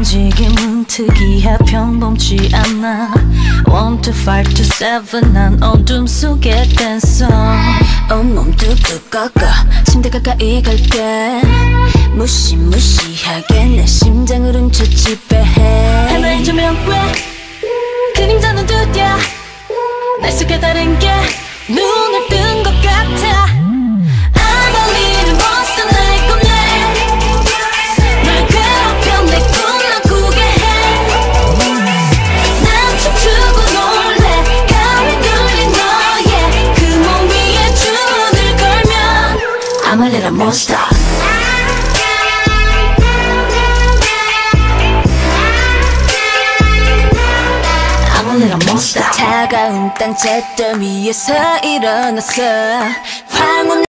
움직임은 특이해 평범치 않아 1, 2, 5, 2, 7 난 어둠 속의 댄서 온몸 뚝뚝 꺾어 침대 가까이 갈게 무시무시하게 내 심장을 훔쳐 지배해 하나의 조명 왜 그림자는 두드려 날 속에 다른 게 눈을 뜬 것 같아 I'm a little monster 날 꺼내 널 괴롭혀 내 꿈만 꾸게 해난 춤추고 놀래 가위 눌린 너의 그 몸 위에 줄을 걸면 I'm a little monster 차가운 땅 잿돌 위에서 일어났어 황혼